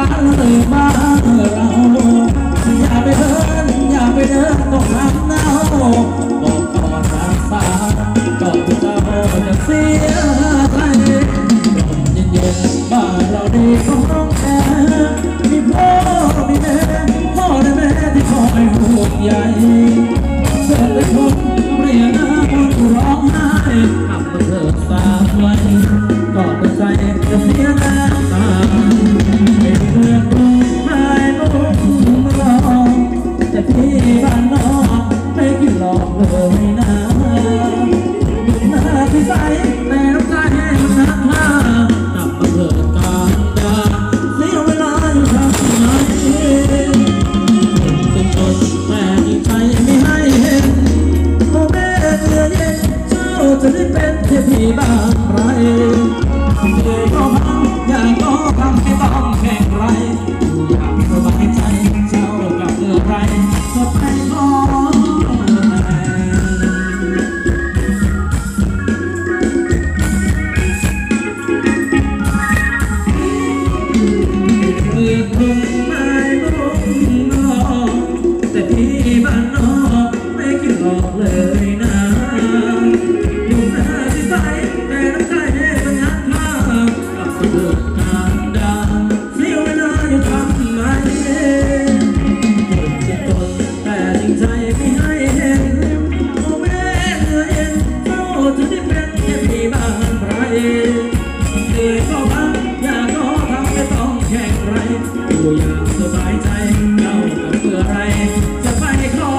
านเลยบ้านเราอย่าไปเดินอย่าไปเดินตรงทางเน่าบอกก่อนรักษาก่อนที่เราจะเสียใจเย็นๆบ้านเราดีของน้องแท้มีพ่อมีแม่พ่อและแม่ที่คอยห่วงใยเกิดเป็นคนเปลี่ยนหน้าคนร้องไห้ทำมาเถิดสามไว้ก่อนใจจะเสียน้ำตาเป็นเพื่อนรู้ไม่รู้รอแต่ที่บ้านนอกไม่คิดหลอกเลยนะดูหน้าที่ใสแต่น้ำใจมันนักหน้ากลับมาเถิดการดาเสียเวลาอยู่ทำไมเป็นต้นแต่ยิ่งใจไม่ให้เห็นโอ้แม่เมื่อเย็นเจ้าจะได้เป็นเทพีบ้านไรเมื่อก็พังอยากก็ทำให้ต้องแข่งไรอยากสบายใจเจ้ากับเมื่อไรจะไปขอเมื่อคนไม่รู้แต่ที่บ้านนอกไม่คิดหลอกเลยนะดูหน้าที่ใสแต่น้ำใจมันยักษ์ข้ากับเกิดการดาเสียเวลาอยู่ทำไมจะตนแต่จริงใจไม่ให้เห็นโอ้แม่เมื่อเย็นเจ้าจะได้เป็นแค่พี่บ้านไรเหนื่อยก็พักอยากก็ทำไม่ต้องแข่งไรอยู่อย่างสบายใจเจ้ากับเมื่อไรจะไปขอ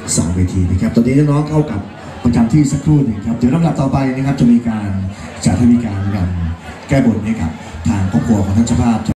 2 เวทีนะครับตอนนี้น้องๆเข้ากับประจำที่สักครู่หนึ่งครับเดี๋ยวลำดับต่อไปนะครับจะมีการจัดให้มีการรำแก้บนให้กับทางครอบครัวของท่านเจ้าภาพ